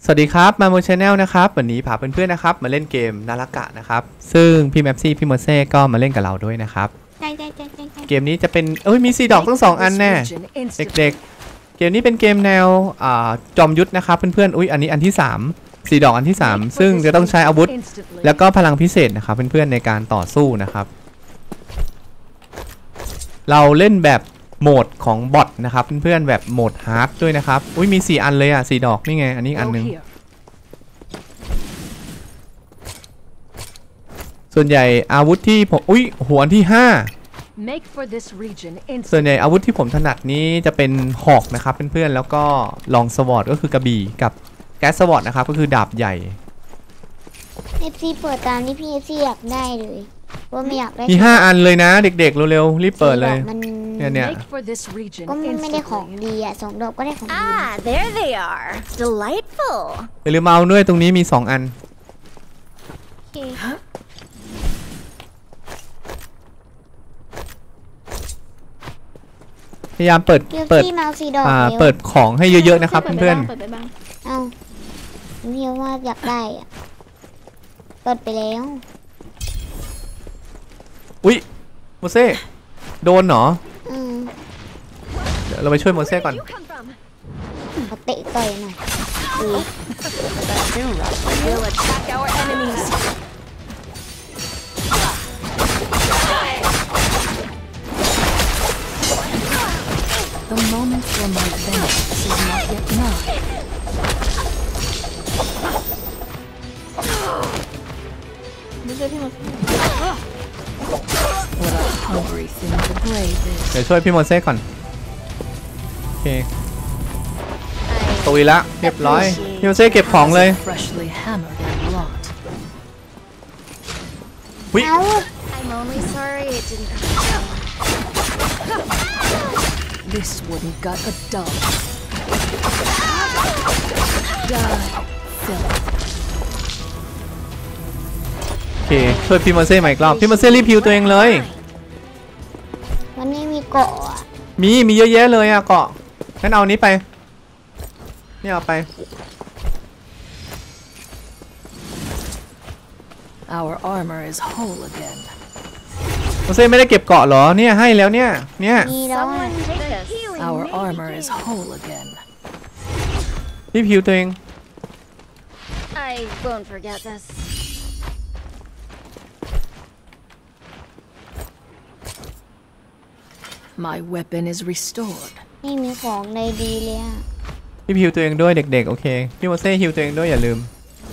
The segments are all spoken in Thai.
สวัสดีครับมาโมชแนลนะครับวันนี้พาเพื่อนๆนะครับมาเล่นเกมนาฬกะนะครับซึ่งพี่แมปซี่พี่โมเซ่ก็มาเล่นกับเราด้วยนะครับเกมนี้จะเป็นมี4 ดอกทั้ง2 อันแน่เด็กๆเกมนี้เป็นเกมแนวจอมยุทธนะครับเพื่อนๆอันนี้อันที่3 4 ดอกอันที่3ซึ่งจะต้องใช้อาวุธแล้วก็พลังพิเศษนะครับเพื่อนๆในการต่อสู้นะครับเราเล่นแบบโหมดของบอทนะครับเพื่อนๆแบบโหมดฮาร์ดด้วยนะครับมี4 อันเลยอ่ะ4 ดอกนี่ไงอันนี้อันนึงส่วนใหญ่อาวุธที่ผมหัวอันที่5ส่วนใหญ่อาวุธที่ผมถนัดนี้จะเป็นหอกนะครับเพื่อนๆแล้วก็ลองสวอตก็คือกระบี่กับแก๊สสวอตนะครับก็คือดาบใหญ่ FC เปิดตามที่พี่ FC อยากได้เลยว่าไม่อยากได้มี5 อันเลยนะเด็กๆเร็วๆรีบเปิดเลยเนี่ยก็ไม่ได้ของดีอ่ะ2 ดอกก็ได้ของดี there they are delightful อย่าลืมเอาด้วยตรงนี้มี2 อันพยายามเปิดของให้เยอะๆนะครับเพื่อนๆเอาพี่ว่าอยากได้อ่ะเปิดไปแล้วโมเซ่โดนเหรอเดี๋ยวเราไปช่วยโมเซ่ก่อนเขาเตะต่อยหน่อย The moment for my vengeance is not yet nigh. What a hungry thing to brave is. เดี๋ยวช่วยพี่โมเซ่ก่อนโอเคตุยละเรียบร้อยพี่โมเซ่เก็บของเลย I'm only sorry it didn't This wouldn't got a dog. Die, Phil. โอเคช่วยพี่โมเซ่ใหม่อีกรอบพี่โมเซ่รีบพิวตัวเองเลยวันนี้มีเกาะมีเยอะแยะเลยอะเกาะงั้นเอานี้ไปนี่เอาไป Our armor is whole again. โมเซ่ไม่ได้เก็บเกาะเหรอเนี่ยให้แล้วเนี่ย Our armor is whole again. รีบพิวตัวเอง I won't forget this. My weapon is restored. นี่มีของในดีเลยอ่ะรีบพิวตัวเองด้วยเด็กๆโอเคพี่โมเซ่ฮิวตัวเองด้วยอย่าลืม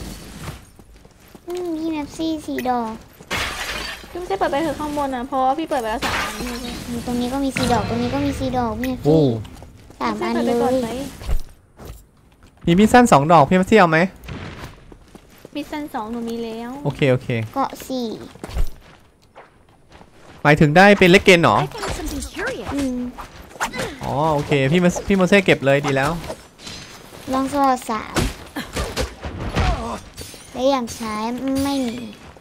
พี่แมปซี่4 ดอกพี่ไม่ใช่เปิดไปเถอะข้างบนนะเพราะว่าพี่เปิดไปแล้ว3 อันตรงนี้ก็มี4 ดอกตรงนี้ก็มี4 ดอกพี่3 อันเลยมีมีดสั้น2 ดอกพี่แมปซี่เอาไหมมีสั้น2หนูมีแล้วโอเคเกาะ4 หมายถึงได้เป็นเล็กเกนเหรออ๋อโอเคพี่โมเซ่เก็บเลยดีแล้วลองสอด3และอย่างใช้ไม่มี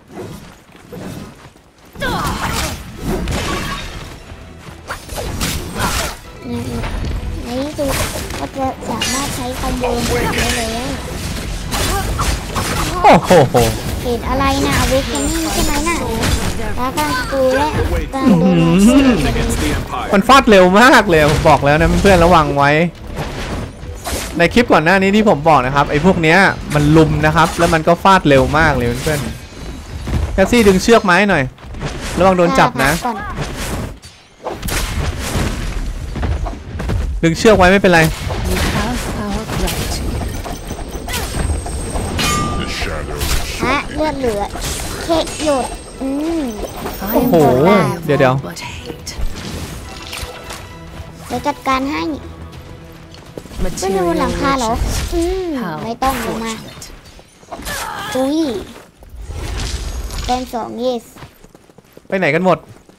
ในที่สุดก็จะสามารถใช้คอมโบได้แล้วโอ้โหเห็นอะไรนะเวกนี่ใช่ไหมน่ะแล้วการกูและการโดนมันฟาดเร็วมากเลยบอกแล้วนะเพื่อนๆระวังไว้ในคลิปก่อนหน้านี้ที่ผมบอกนะครับไอ้พวกเนี้ยมันลุมนะครับแล้วมันก็ฟาดเร็วมากเลยเพื่อนๆแคสซี่ดึงเชือกไม้หน่อยระวังโดนจับนะดึงเชือกไว้ไม่เป็นไรเลือดเหลือเทหยดโอ้โหเดี๋ยวจัดการให้ไม่มีบนหลังคาเหรอไม่ต้องลงมาเป็น2 yes ไปไหนกันหมด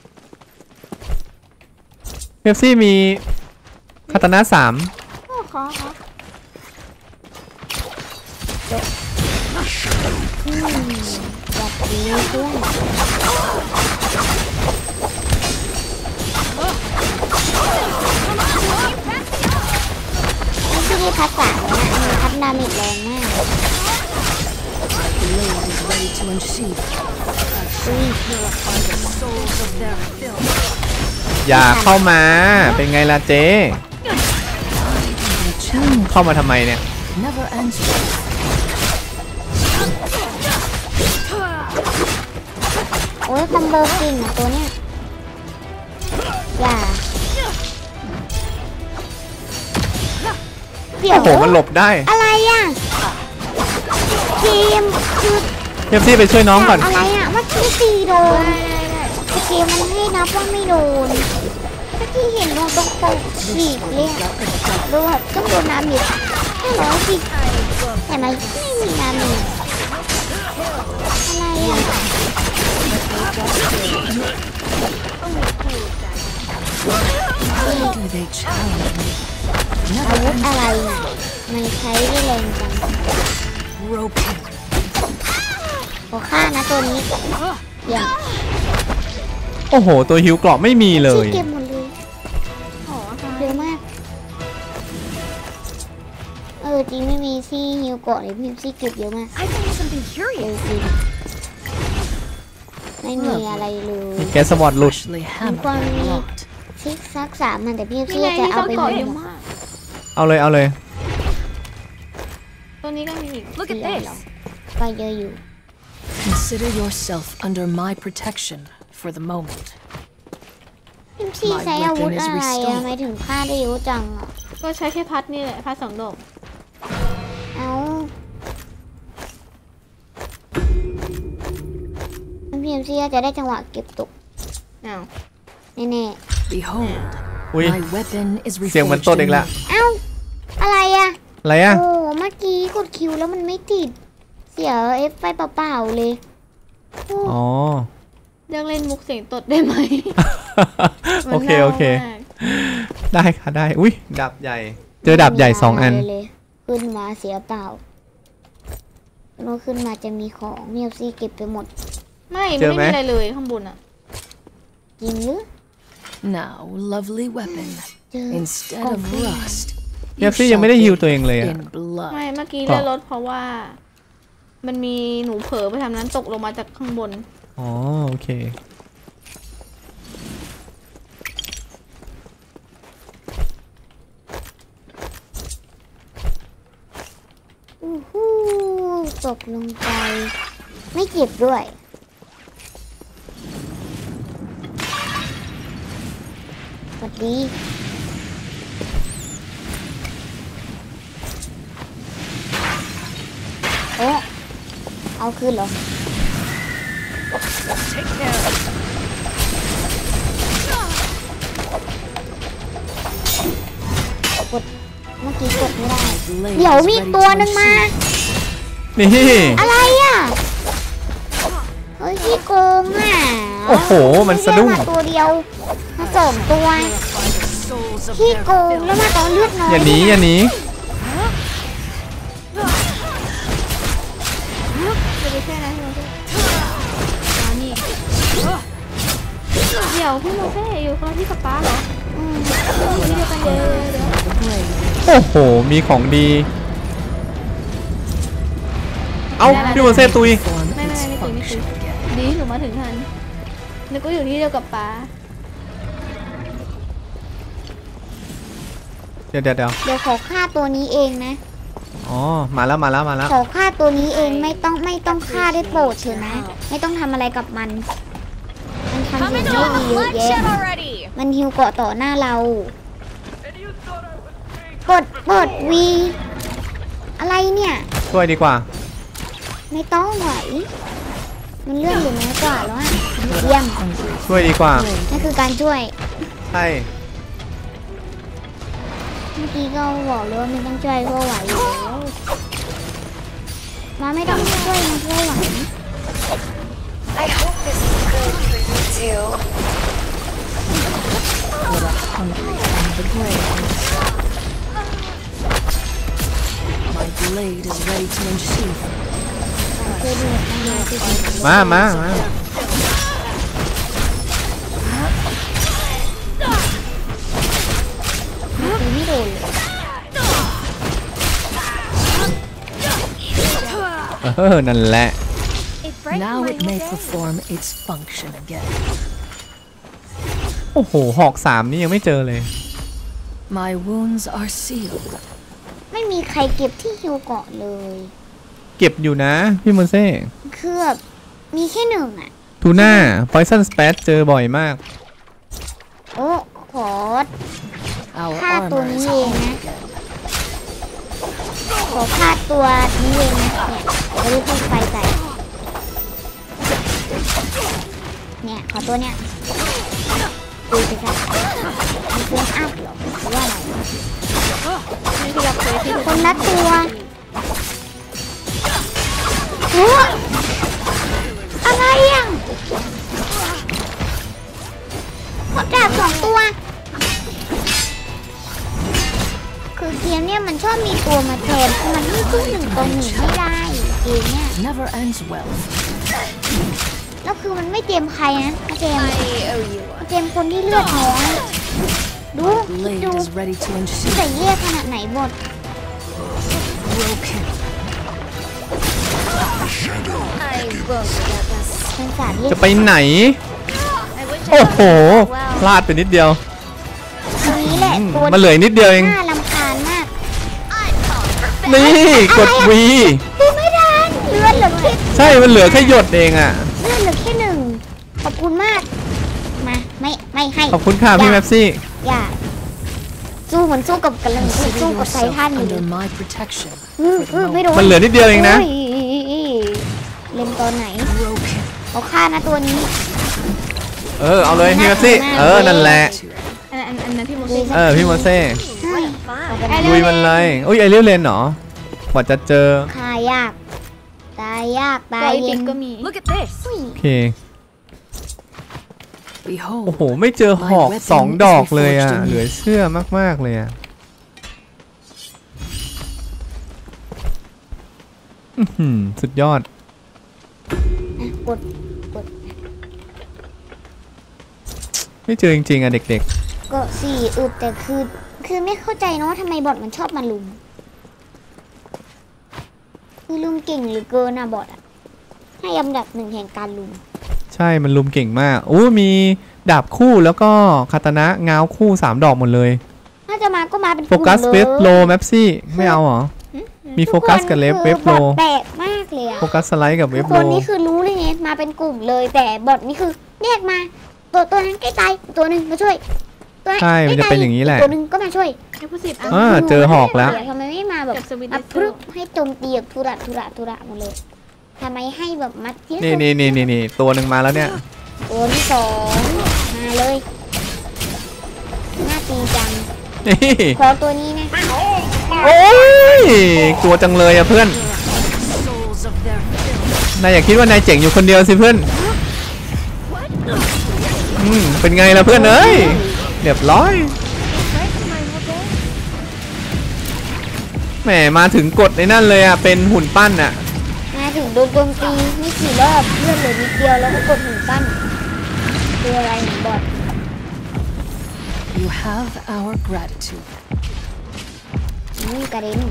เมปซี่มีคาตานะ3 แบบนี้เพื่อนที่พัดสายนะพัดดาเมจแรงมาก ready to unsheath. Purify the souls of their filth. อย่าเข้ามาเป็นไงล่ะเจ๊เข้ามาทำไมเนี่ย Never ends. โอ้ยคอมโบกินตัวเนี้ยอย่าเดี๋ยวโอ้โหมันหลบได้อะไรอ่ะทีมคือเอฟซีไปช่วยน้องก่อนอะไรอ่ะเมื่อกี้ตีโดนแต่เกมมันให้นับว่าไม่โดนเมื่อกี้เห็นโดนตรงปกฉีกเลยอะดูแบบต้องโดนน้ำอีก500สิแต่มันไม่มีน้ำอีกอะไรอ่ะ Do they challenge me? อาวุธอะไรน่ะมันใช้ได้แรงจัง Broken. ขอฆ่านะตัวนี้อย่างโอ้โหตัวฮิวเกราะไม่มีเลที่ยเก็บหมดเลยเยอะมากจริงไม่มีซี่ฮิวเกาะเลยพี่ซี่เก็บเยอะมาก I think something เย curious. อะจริงไม่มีอะไรเลยแกสวอตหลุด Freshly hammered Con- and locked. ซิกซัก3มันแต่พี่นี่ซี่ไงจะที่เอาเขาไปเกาะให้เยอะหมดมากเอาเลยเอาเลยตัวนี้ก็มีอีก Look at ไม่ได้ this. หรอกก็เยอะอยู่ Consider yourself under my protection for the moment. พี่ซี่ใช้อาวุธอะไรอะทำไมถึงฆ่าได้เยอะจังอ่ะก็ใช้แค่พัดนี่แหละพัด2 ดอกเอาพี่ซี่จะได้จังหวะเก็บตกอ้าวแน่ Behold, อุ้ย my weapon is เสียงเหมือน reforged ต้นเอ in งละ me. ๆเอ้าอะไรอ่ะอะไรอ่ะโอ้เมื่อกี้กดคิวแล้วมันไม่ติด เสียเอฟไปเปล่าๆเลยโอ้อ๋อยังเล่นมุกเสียงตดได้ไหมโอเคมันน่าโอเคมากได้ค่ะได้ อุ้ยดาบใหญ่ เจอดาบใหญ่2 อันไม่มีะไรเลยขึ้นมาเสียเปล่าโน้ขึ้นมาจะมีของเมียบซี่เก็บไปหมดไม่เจอไม่ไหมมีอะไรเลยข้างบนอ่ะจริงหรือ Now, lovely weapon. เจอ Instead of Confirm. rust, เอฟซียังไม่ได้ฮิวตัวเองเลยอ่ะ in blood. ไม่เมื่อกี้เลื่อนรถเพราะว่า มันมีหนูเผลอไปทำนั้นตกลงมาจากข้างบนอ๋อโอเคอู้หูตกลงไป ไม่เจ็บด้วยสวัสดีโอ้เอาคืนเหรอ กดเมื่อกี้กดไม่ได้ Blade เดี๋ยว is มี ready ตัว to หนึ่งมา unsheath. นี่อะไรอ่ะ เฮ้ยขี้โกงอ่ะโอ้โหมันสะดุ้งไม่ได้มาตัวเดียวมา2 ตัว Purify the souls of ขี้ their โกงแล้ว filth. มาตอนเลือดน้อยอย่าหนีอย่าหนีจะไปแค่นั้นพี่โมเซ่มานี่เดี๋ยวพี่โมเซ่อยู่คนละที่กับป้าเหรออยู่ที่เดียวกันเดี๋ยว The blade โอ้โห มีของดี เอ้าพี่โมเซ่ตุย form ไม่ its ไม่ไม่คุย function again. ดีหนูมาถึงทันนึกว่าอยู่ที่เดียวกับป้าเดี๋ยวเดี๋ยวขอฆ่าตัวนี้เองนะอ๋อ มาแล้วมาแล้วมาแล้วขอฆ่าตัวนี้เองไม่ต้องฆ่าได้โปรดเถอะนะ ไม่ต้องทำอะไรกับมัน มันทำสิ่งไม่ดีเยอะแยะ มันฮิวเกาะต่อหน้าเรา กดวีอะไรเนี่ยช่วยดีกว่าไม่ต้องไหว มันเลื่อนอยู่น้อยกว่าแล้วอะเยี่ยมช่วยดีกว่านั่นคือการช่วยใช่เมื่อกี้ก็บอกเลยว่าไม่ต้องช่วยก็ไหวอยู่แล้วมาไม่ต้องช่วยมันก็ไหว I hope this is good for you too. What a hungry from the grave. My blade is ready to unsheath. ช่วยดูหน่อยที่สุดมาตีไม่โดนเลยนั่นแหละ It's Now it may perform its function again. โอ้โหหอก3นี่ยังไม่เจอเลย My wounds are sealed. ไม่มีใครเก็บที่ฮิวเกาะเลยเก็บอยู่นะพี่โมเซ่คือแบบมีแค่หนึ่งอ่ะทูน่า Poison Spat เจอบ่อยมากโอ้ขอ Our ฆ่าตัว armor นี้ is เองนะ ขอฆ่าตัวนี้เองนะเนี่ยจะได้พ่นไฟใส่เนี่ยขอตัวเนี่ยดูสิครับมีเพื่อนอัพหรอหรือว่าอะไรนี่คือเราเคยที่คนละตัวโอ้อะไรอ่ะขอดาบ2 ตัว คือเกมเนี่ยมันชอบมีตัวมาแทนมันไม่สู้1 ต่อ 1ไม่ได้เกมเนี่ย never ends well. แล้วคือมันไม่เกมใครนะเกมเกมคนที่เลือดน้อยดู Blade ดู is ready to ใส่ ensue. เยี่ยขนาดไหนหมด Broken. เป็นสารเลือจะดไปไหน โอ้โห พลาดไปนิดเดียวตัวนี้แหละตัวมันเหลือนิดเดียวเองน่ารำคาญมากนี่กด V ดูไม่ทันเลือดเหลือแค่ใช่มันเหลือแค่หยดเองอ่ะเลือดเหลือแค่1ขอบคุณมากมาไม่ให้ขอบคุณค่ะพี่แมปซี่อย่าสู้เหมือนสู้กับกันเลย Consider สู้กับไท yourself ทันอยู่ under my protection. ไม่โดนมันเหลือนิดเดียวเองนะโยเล่นตอนไหน Broken. เขาฆ่านะตัวนี้เอาเลยพี่แมปซี่ นั่นแหละอันนั้นพี่โมเซ่พี่โมเซ่ใช่เอาไปลุยมันเลยอุ้ยไอเรียลเลนเหรอกว่าจะเจอฆ่ายาก ตายยาก ตาตัวย อีเย็พินกก็มี Look at this. โอเค โอ้ Behold. โห ไม่เจอหอก2 ดอกเลยอ่ะ เหลือเชื่อมากๆเลยอ่ะสุดยอดกดไม่เจอจริงๆอ่ะเด็กก็4อึดแต่คือไม่เข้าใจเนาะทำไมบอทมันชอบมาลุม คือลุมเก่งเหรือเกินอะบอทอะให้อันดับ1แห่งการลุมๆ ใช่มันลุมเก่งมากโอ้มีดาบคู่แล้วก็คาตานะง้าวคู่3 ดอกหมดเลยถ้าจะมาก็มาเป็นโฟกัสกลุ่มเวลยฟโลแมปซี่ไม่เอาเหรอ มีโฟกัสกับเวฟโลบอทแปลกมากเลยอะโฟกัสสไลด์กับเวทุฟกโลคนนี่คือรู้เลยไงมาเป็นกลุ่มเลย แต่บอทนี่คือแยกมา ตัวนั้นใกล้ตายตัวหนึ่งมาช่วยตัวใช่มันจะเป็นอย่างนี้แหละตัวหนึ่งก็มาช่วยแค่พูดสิบเจอหอกแล้วทำไมไม่มาแบบจากสวิตมาเซพรึอบร์ให้โจมตีแบบทุระหมดเลยทำไมให้แบบมัดเทียนี่ตัวหนึ่งมาแล้วเนี่ยตัวที่2มาเลยน่าตีจังนี่ขอตัวนี้นะโอ้ยกลัวจังเลยอะเพื่อน Souls of their filth. นายอย่าคิดว่านายเจ๋งอยู่คนเดียวสิเพื่อนเป็นไงล่ะเพื่อนเอ้ยเรียบร้อยแหมมาถึงกดในนั่นเลยอะเป็นหุ่นปั้นอะมาถึงโดนโจมตีไม่กี่รอบเลื่อนเหลือนิดเดียวแล้วก็กดหุ่นปั้นตัวอะไรหนึ่งบอท You have our gratitude. นี่กระเด็น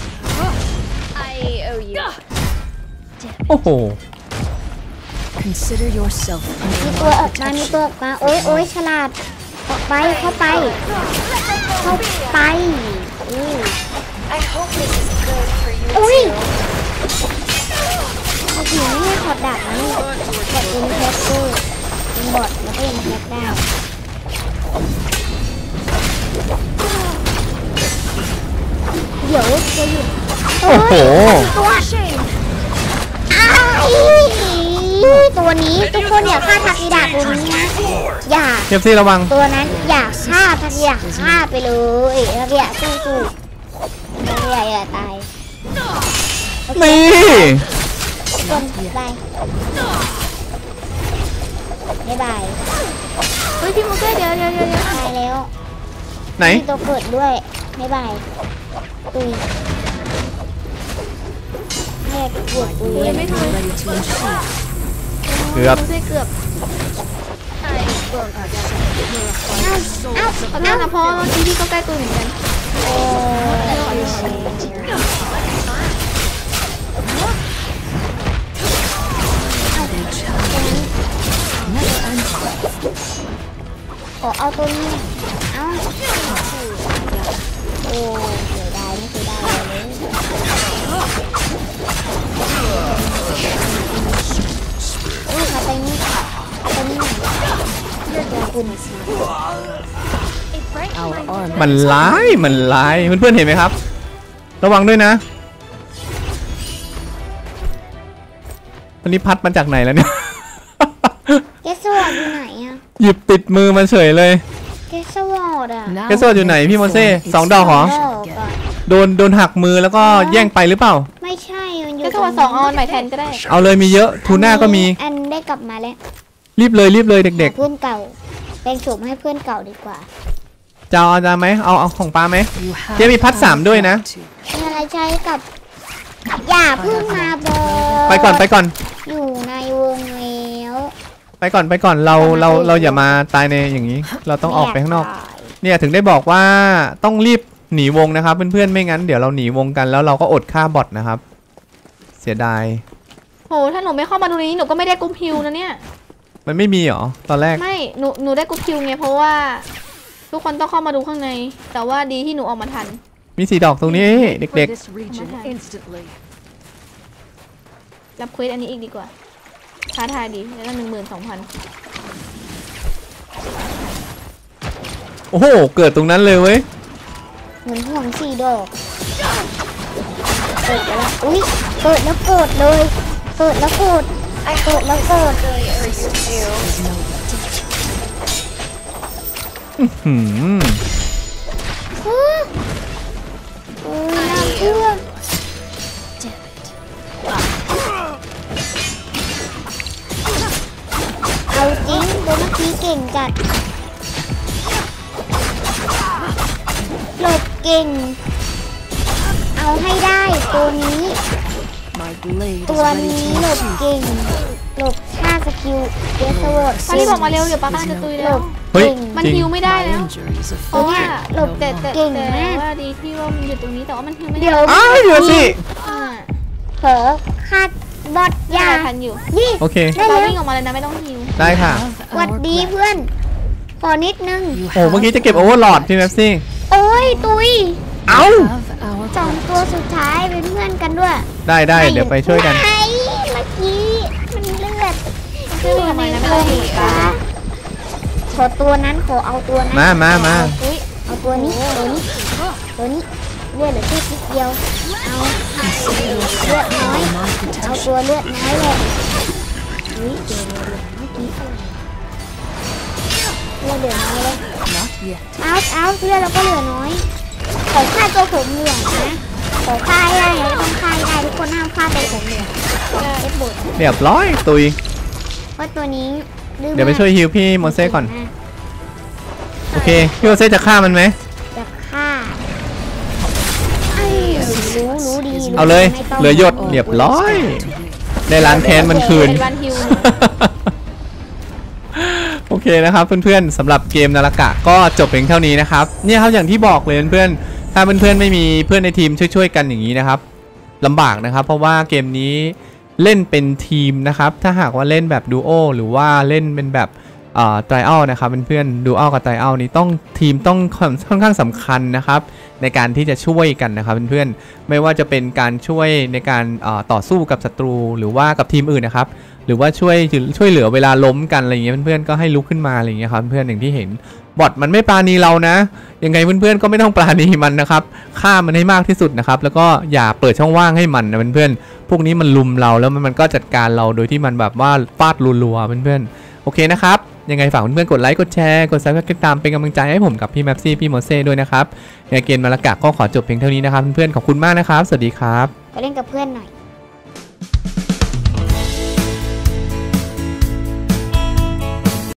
โอ้โห Consider yourself มี under ตัว my ออกมามี protection. ตัวออกมาโอ้ยฉลาดออกไปเข้าไปอู้ I hope this is good for you อุ้ย too. เอาผีนี่ถอดดาบนี่บอทเอ็นแพ็คเกอร์เป็นบอทแล้วก็เอ็นแพ็คได้เดี๋ยวจะหยุดโอ้โหตัวตัวนี้ทุกคนอย่าฆ่าทากิดะตัวนี้นะอย่าเทียบซี่ระวังตัวนั้นอย่าฆ่าทากิดะฆ่าไปเลยทากิดะสู้ๆทากิดะอย่าตายนี่คนบายบายเฮ้ยพี่โมเซ่เดี๋ยวตายแล้วไหนมีตัวเกิดด้วยบายตุยแม่ปวดตุย Blade is ready to ensue. เกือบโมเซ่เกือบเอ้าขอโทษนะเพราะเมื่อกี้พี่ก็ใกล้ตัวเหมือนกันโอ้ขอเอาตัวนี้เอาโอ้เสียดายไม่เคยได้เลยโอ้ยขาไปนี่ตัวนี้ตัวคุณ Our armor มันร้ายเพื่อนๆเห็นไหมครับ ระวังด้วยนะวันนี้พัดมาจากไหนแล้วเนี่ยเกสวอร์ดอยู่ไหนอะหยิบติดมือมาเฉยเลยเกสวอร์ดอะ now เกสโซอยู่ไหนพี่โมเซ่2 ดอกเหรอดอกอะโดนหักมือแล้วก็แย่งไปหรือเปล่าไม่ใช่มันอยู่ก็คือว่า2เอาอันใหม่แทนก็ได้เอาเลยมีเยอะทูน่าก็มีอันได้กลับมาแล้วรีบเลยเด็กเพื่อนเก่าเป็นโฉมให้เพื่อนเก่าดีกว่าๆจะเอาไหมเอาของป้าไหม you have เจ๊มีพัด3ด้วยนะมีอะไรใช้กับอย่าเพิ่งมาบอกไปก่อนอยู่ในวงแล้วไปก่อนเราอย่ามาตายในอย่างนี้ เราต้องออกไปข้างนอก เนี่ยถึงได้บอกว่าต้องรีบหนีวงนะครับเพื่อนๆไม่งั้นเดี๋ยวเราหนีวงกันแล้วเราก็อดฆ่าบอทนะครับ เสียดายโหถ้าหนูไม่เข้ามาดูนี้หนูก็ไม่ได้กรุ๊ปฮิวนะเนี่ยมันไม่มีเหรอตอนแรกไม่หนูได้กรุ๊ปฮิวไงเพราะว่า ทุกคนต้องเข้ามาดูข้างใน แต่ว่าดีที่หนูออกมาทันมี4 ดอกตรงนี้เด็ก this region instantly รับเควสอันนี้อีกดีกว่าท้าทายดีแล้วก็12,000 ๆโอ้โหเกิดตรงนั้นเลยเว้ยเหมือนห่วง4 ดอกเปิดแล้วอุ้ยเปิดแล้วโกรธเลยเปิดแล้วโกรธ I เปิด hope แล้วโกรธ good for you too. หืมอุ้ยน้ำท่วมเอาจริงตัวเมื่อกี้เก่งจัดหลบเก่งเอาให้ได้ตัวนี้ my blade is ตัว ready นี้ to หลบ retreat เก่งหลบท่าสกิลเดสวอร์ดป้ารีบบอกมาเร็วเดี๋ยวป้ากำลังจะตุยหลแล้วบเฮ้ยเก่งมันจริงฮิวไม่ได้ my แล้ว injuries เพราะ affect ว่า me หลบ no longer เก่งมากว่าดีที่ว่ามันอยู่ตรงนี้แต่ว่ามันฮิวไม่ได้เดี๋ยวอ้าวเดี๋ยวสิอ่าเผลอคาดบอดยาทันอยู่นี่โอเคได้ป้าแล้ววิ่งออกมาเลยนะไม่ต้องฮิวได้ค่ะ have สวัส our ดี plan. เพื่อน ขอนิดนึง You โอ้เมื่อกี้ have จะเก็บโอเวอร์ลอดพี่แม็ปซี่โอ้ยตุยเอ้า our สองตัวสุดท้ายเป็นเพื่อนกันด้วยได้เดี๋ยวไปช่วยกันไอ้เมื่อกี้มันเลือดช่วยวิ่งออกมานะไม่ต้องฮิวขอตัวนั้นขอเอาตัวนั้นมาอุ้ยเอาตัวนี้ตัวนี้เลือดเหลือแค่นิดเดียวเอาเลือดน้อยเอาตัวเลือดน้อยเลยอุ้ยเดี๋ยวเมื่อกี้เลือดเหลือน้อยเลย not yet เอาเลือดเราก็เหลือน้อยขอฆ่าตัวผมเหลืองนะขอฆ่าให้ได้นะต้องฆ่าให้ได้ทุกคนห้ามฆ่าตัวผมเหลืองเอ็ดบดเรียบร้อยตุยเพราะตัวนี้ดื้อเดี๋ยวไปมากช่วยฮิวพี่โมเซ่ก่อน โอเค พี่โมเซ่จะฆ่ามันไหมจะฆ่าเอ้ยรู้ดีรู้เอาเลยไม่ต้องเหลือหยดเรียบร้อย ได้ล้างแค้นมันคืนเป็นวันฮิวโอเคนะครับเพื่อนๆสำหรับเกมนาฬกะก็จบเพียงเท่านี้นะครับเนี่ยครับอย่างที่บอกเลยเพื่อนๆถ้าเพื่อนๆไม่มีเพื่อนในทีมช่วยๆกันอย่างนี้นะครับลำบากนะครับเพราะว่าเกมนี้เล่นเป็นทีมนะครับถ้าหากว่าเล่นแบบดูโอหรือว่าเล่นเป็นแบบไตรอัลนะครับเพื่อนๆดูอัลกับไตรอัลนี้ต้องทีมต้องค่อนข้างสำคัญนะครับในการที่จะช่วยกันนะครับเพื่อนๆไม่ว่าจะเป็นการช่วยในการต่อสู้กับศัตรูหรือว่ากับทีมอื่นนะครับหรือว่าช่วยเหลือเวลาล้มกันอะไรอย่างเงี้ยเพื่อนๆก็ให้ลุกขึ้นมาอะไรอย่างเงี้ยครับเพื่อนอย่างที่เห็นบอทมันไม่ปราณีเรานะยังไงเพื่อนๆก็ไม่ต้องปราณีมันนะครับฆ่ามันให้มากที่สุดนะครับแล้วก็อย่าเปิดช่องว่างให้มันนะเพื่อนๆพวกนี้มันลุมเราแล้วมันก็จัดการเราโดยที่มันแบบว่าฟาดรัวๆเพื่อนๆโอเคนะครับยังไงฝากเพื่อนๆกดไลค์กดแชร์กดซับสไครต์ติดตามเป็นกำลังใจให้ผมกับพี่แม็ปซี่พี่โมเซ่ด้วยนะครับในเกมนาฬกะก็ขอจบเพียงเท่านี้นะครับเพื่อนๆขอบคุณมากนะครับสวัสดีครับไปเล่นกับเพื่อนหน่อย